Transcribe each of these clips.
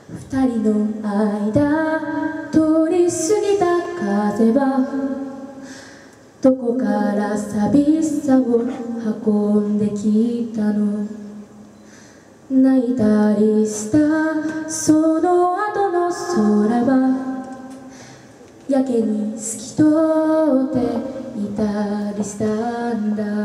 二人の間通り過ぎた風はどこから寂しさを運んできたの。泣いたりしたその後の空はやけに透き通っていたりしたんだ。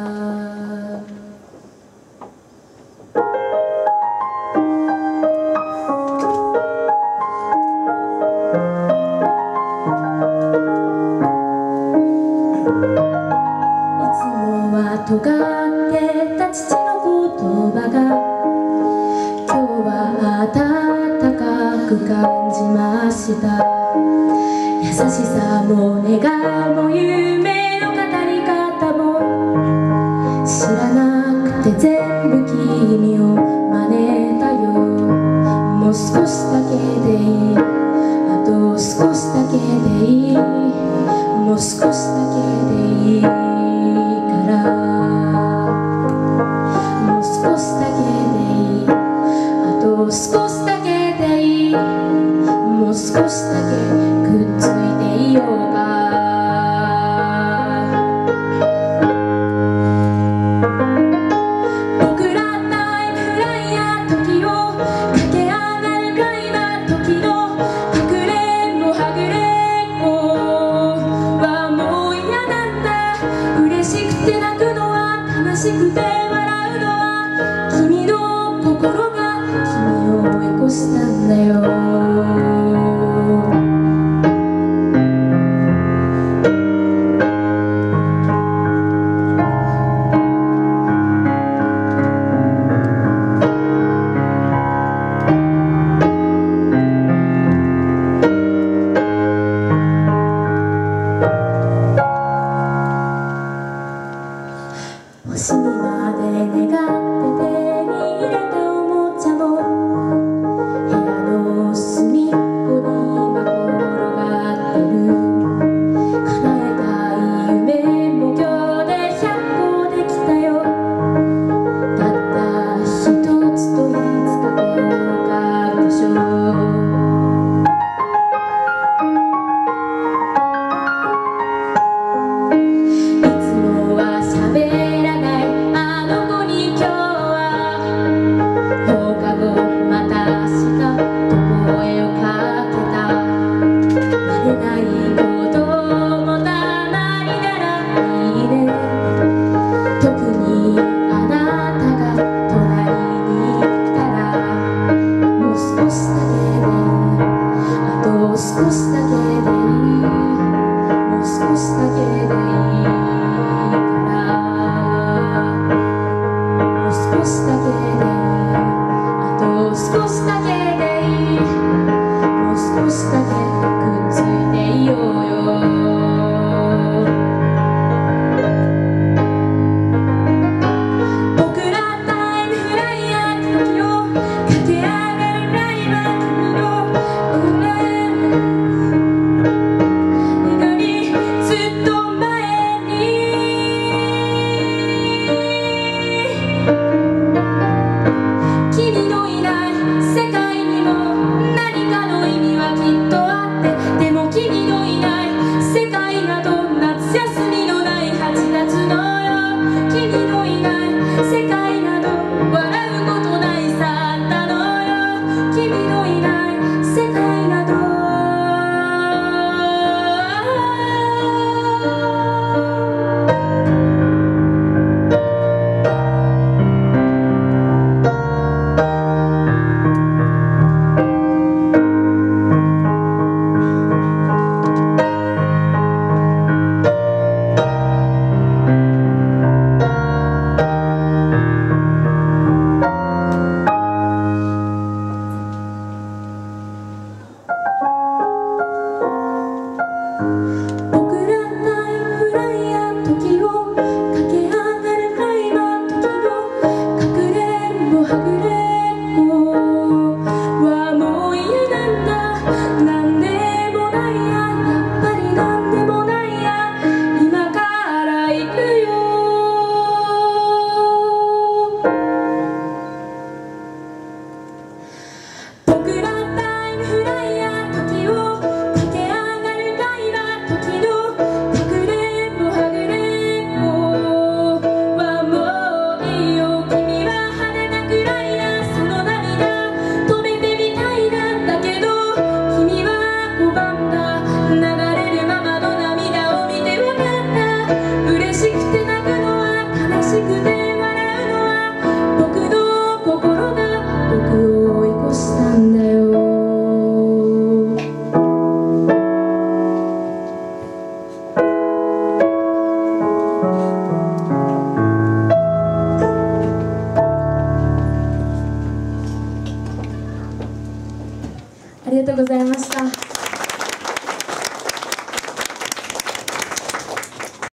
尖ってた父の言葉が今日は温かく感じました。優しさも願も夢の語り方も知らなくて全部君を真似たよ。もう少しだけでいい、あと少しだけでいい、もう少しだけでいい少しだけでいい、もう少しだけくっついていようか。僕らタイムフライヤー時を駆け上がるか今時のかくれんぼはぐれんぼはもう嫌なんだ。嬉しくて泣くのは悲しくて笑うのは君の心が君を追い越したんだよ。